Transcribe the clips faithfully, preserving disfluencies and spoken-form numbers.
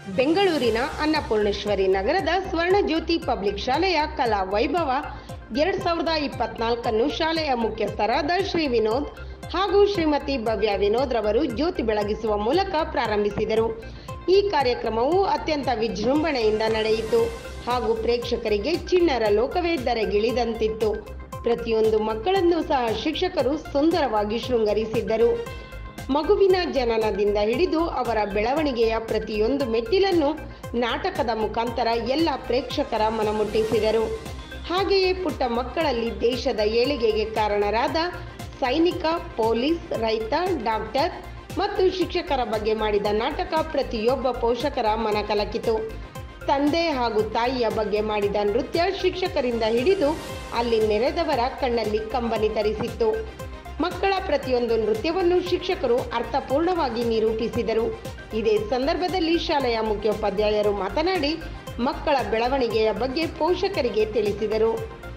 ಬೆಂಗಳೂರಿನ ಅನ್ನಪೂರ್ಣೇಶ್ವರಿ ನಗರದ ಸ್ವರ್ಣಜ್ಯೋತಿ ಪಬ್ಲಿಕ್ ಶಾಲೆಯ ಕಲಾ ವೈಭವ ಎರಡ್ ಸಾವಿರದ ಇಪ್ಪತ್ನಾಲ್ಕನ್ನು ಶಾಲೆಯ ಮುಖ್ಯಸ್ಥರಾದ ಶ್ರೀ ವಿನೋದ್ ಹಾಗೂ ಶ್ರೀಮತಿ ಭವ್ಯ ವಿನೋದ್ ರವರು ಜ್ಯೋತಿ ಬೆಳಗಿಸುವ ಮೂಲಕ ಪ್ರಾರಂಭಿಸಿದರು. ಈ ಕಾರ್ಯಕ್ರಮವು ಅತ್ಯಂತ ವಿಜೃಂಭಣೆಯಿಂದ ನಡೆಯಿತು ಹಾಗೂ ಪ್ರೇಕ್ಷಕರಿಗೆ ಚಿಣ್ಣರ ಲೋಕವೇ ಧರೆಗಿಳಿದಂತಿತ್ತು. ಪ್ರತಿಯೊಂದು ಮಕ್ಕಳನ್ನು ಸಹ ಶಿಕ್ಷಕರು ಸುಂದರವಾಗಿ ಶೃಂಗರಿಸಿದ್ದರು. ಮಗುವಿನ ಜನನದಿಂದ ಹಿಡಿದು ಅವರ ಬೆಳವಣಿಗೆಯ ಪ್ರತಿಯೊಂದು ಮೆಟ್ಟಿಲನ್ನು ನಾಟಕದ ಮುಖಾಂತರ ಎಲ್ಲ ಪ್ರೇಕ್ಷಕರ ಮನಮುಟ್ಟಿಸಿದರು. ಹಾಗೆಯೇ ಪುಟ್ಟ ಮಕ್ಕಳಲ್ಲಿ ದೇಶದ ಏಳಿಗೆಗೆ ಕಾರಣರಾದ ಸೈನಿಕ, ಪೊಲೀಸ್, ರೈತ, ಡಾಕ್ಟರ್ ಮತ್ತು ಶಿಕ್ಷಕರ ಬಗ್ಗೆ ಮಾಡಿದ ನಾಟಕ ಪ್ರತಿಯೊಬ್ಬ ಪೋಷಕರ ಮನ ಕಲಕಿತು. ತಂದೆ ಹಾಗೂ ತಾಯಿಯ ಬಗ್ಗೆ ಮಾಡಿದ ನೃತ್ಯ ಶಿಕ್ಷಕರಿಂದ ಹಿಡಿದು ಅಲ್ಲಿ ನೆರೆದವರ ಕಣ್ಣಲ್ಲಿ ಕಂಬನಿ ತರಿಸಿತ್ತು. ಮಕ್ಕಳ ಪ್ರತಿಯೊಂದು ನೃತ್ಯವನ್ನು ಶಿಕ್ಷಕರು ಅರ್ಥಪೂರ್ಣವಾಗಿ ನಿರೂಪಿಸಿದರು. ಇದೇ ಸಂದರ್ಭದಲ್ಲಿ ಶಾಲೆಯ ಮುಖ್ಯೋಪಾಧ್ಯಾಯರು ಮಾತನಾಡಿ ಮಕ್ಕಳ ಬೆಳವಣಿಗೆಯ ಬಗ್ಗೆ ಪೋಷಕರಿಗೆ ತಿಳಿಸಿದರು.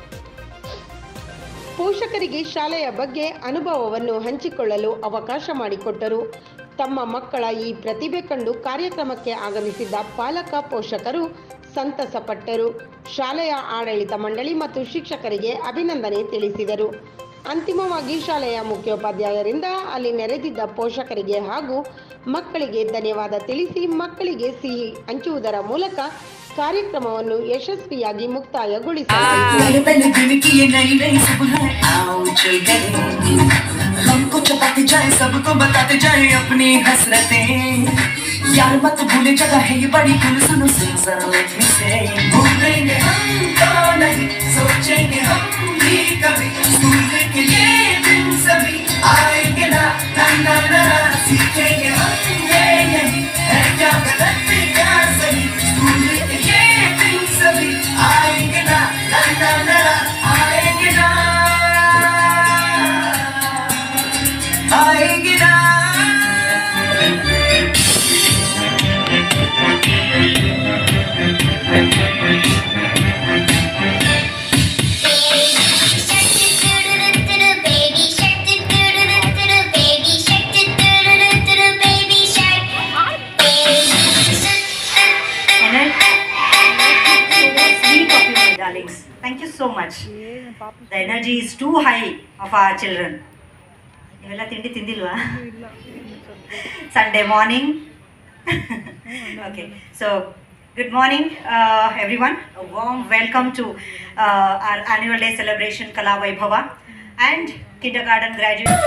ಪೋಷಕರಿಗೆ ಶಾಲೆಯ ಬಗ್ಗೆ ಅನುಭವವನ್ನು ಹಂಚಿಕೊಳ್ಳಲು ಅವಕಾಶ ಮಾಡಿಕೊಟ್ಟರು. ತಮ್ಮ ಮಕ್ಕಳ ಈ ಪ್ರತಿಭೆ ಕಂಡು ಕಾರ್ಯಕ್ರಮಕ್ಕೆ ಆಗಮಿಸಿದ್ದ ಪಾಲಕ ಪೋಷಕರು ಸಂತಸಪಟ್ಟರು. ಶಾಲೆಯ ಆಡಳಿತ ಮಂಡಳಿ ಮತ್ತು ಶಿಕ್ಷಕರಿಗೆ ಅಭಿನಂದನೆ ತಿಳಿಸಿದರು. ಅಂತಿಮವಾಗಿ ಶಾಲೆಯ ಮುಖ್ಯೋಪಾಧ್ಯಾಯರಿಂದ ಅಲ್ಲಿ ನೆರೆದಿದ್ದ ಪೋಷಕರಿಗೆ ಹಾಗೂ ಮಕ್ಕಳಿಗೆ ಧನ್ಯವಾದ ತಿಳಿಸಿ ಮಕ್ಕಳಿಗೆ ಸಿಹಿ ಹಂಚುವುದರ ಮೂಲಕ ಕಾರ್ಯಕ್ರಮವನ್ನು ಯಶಸ್ವಿಯಾಗಿ ಮುಕ್ತಾಯಗೊಳಿಸಲಾಯಿತು. यार मत भूले जगह है ये बड़ी तुम सुनो जरा लेट मी से भूलेंगे हम तो नहीं सोचेंगे हम भी कभी स्कूल के ये दिन सभी आएंगे ना ना ना ना सीखेंगे हम ये यही है क्या गलत क्या सही स्कूल के ये दिन सभी आएंगे ना ना ना ना आएंगे ना आएंगे ना. Thank you so much. The energy is too high of our children. Ivella tindi tindilva? Sunday morning. Okay. So, good morning, uh, everyone. A warm welcome to uh, our annual day celebration Kala Vaibhava and kindergarten graduates.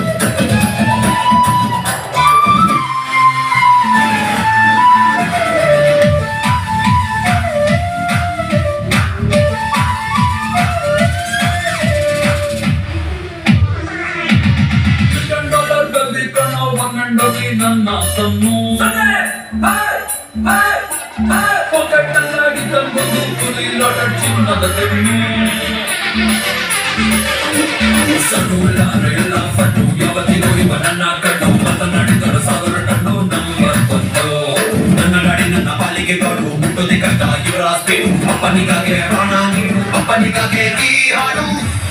ನನ್ನ son boy boy boy ಪೊಕಟ್ಟಲ್ಲಾಗಿ ತಂದು ತುಲಿ ಲೋಟ ಚಿನ್ನದ ಕಣ್ಣು ಸಣ್ಣು ಎಲ್ಲಾರು ಎಲ್ಲ ಫಟ್ಟು ಯಾವತ್ತಿನೋ ಇವ ನನ್ನ ಕಣ್ಣು ಮಾತನಾಡಿದರು ಸಾವಿರ ಟನ್ನು ನಂಬರ್ ಬಂತು ನನ್ನ ಗಾಡಿ ನನ್ನ ಪಾಲಿಗೆ ಗಾಡು ಮುಟ್ಟೋದೆ ಕಷ್ಟ ಇವರ ಆಸ್ತಿ ಅಪ್ಪನಿಗಾಗೆ ಪ್ರಾಣ ನೀಡು ಅಪ್ಪನಿಗಾಗೆ ಈ ಹಾಡು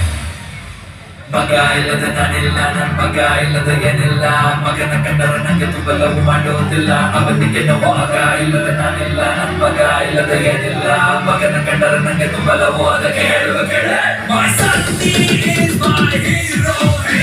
ಮಗ ಇಲ್ಲದ ನಾನಿಲ್ಲ ನನ್ ಮಗ ಇಲ್ಲದ ಏನಿಲ್ಲ ಮಗನ ಕಂಡರ ನಂಗೆ ತುಂಬ ಲವ್ ಮಾಡೋದಿಲ್ಲ ಅವನಿಗೆ ನೋವು ಮಗ ಇಲ್ಲದ ನಾನಿಲ್ಲ ನನ್ ಮಗ ಇಲ್ಲದ ಏನಿಲ್ಲ ಮಗನ ಕಂಡರ ನಂಗೆ ತುಂಬ ಲವ್ ಅದಕ್ಕೆ ಹೇಳುವ ಕೇಳ My son is my hero.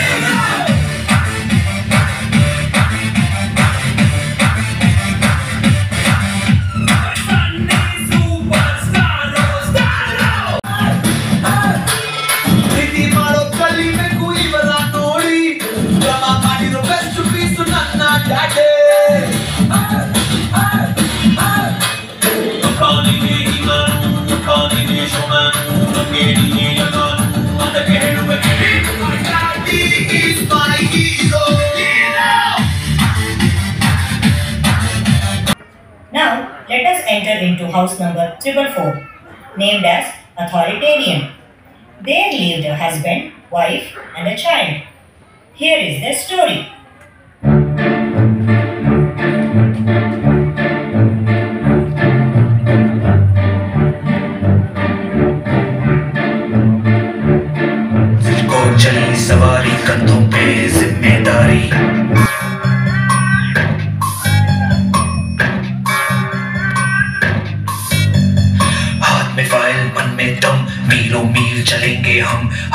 Now, let us enter into house number triple four, named as Authoritarian. There lived a husband, wife, and a child. Here is their story. चली सवारी कंधों पे जिम्मेदारी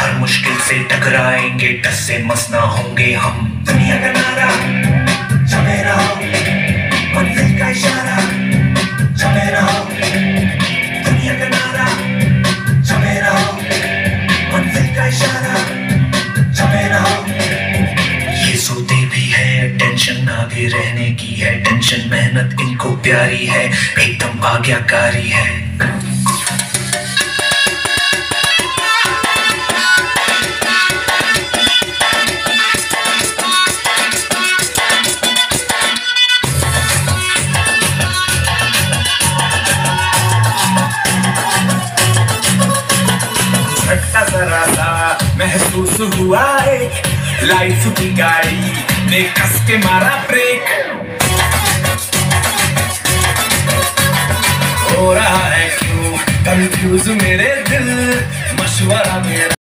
हर मुश्किल से टकराएंगे, टस से मस ना होंगे हम। दुनिया का नारा जमे रहो, मंजिल का इशारा जमे रहो। दुनिया का नारा जमे रहो, मंजिल का इशारा जमे रहो। ये सोते भी है, टेंशन आगे रहने की है, टेंशन मेहनत इनको प्यारी है, एकदम आज्ञाकारी है। महसूस हुआ एक लाइफ की गाड़ी ने कस के मारा ब्रेक। हो रहा है क्यों कंफ्यूज मेरे दिल, मशवरा मेरा